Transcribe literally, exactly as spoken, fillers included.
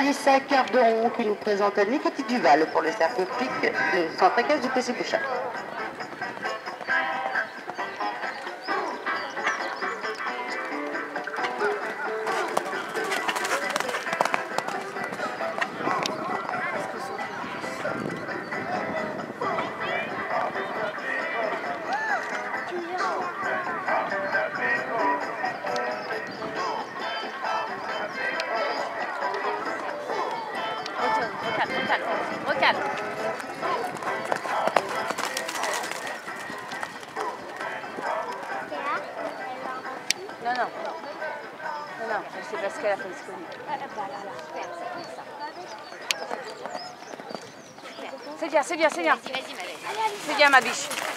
les cinq quarts de rond qui nous présente Annie-Cathy Duval pour le cercle pic, le centre équestre du Plessis Bouchard. Recale, recale, recale. Non, non, non. Non, non, c'est parce qu'elle a fait ce C'est bien, c'est bien, c'est bien. C'est bien, ma biche.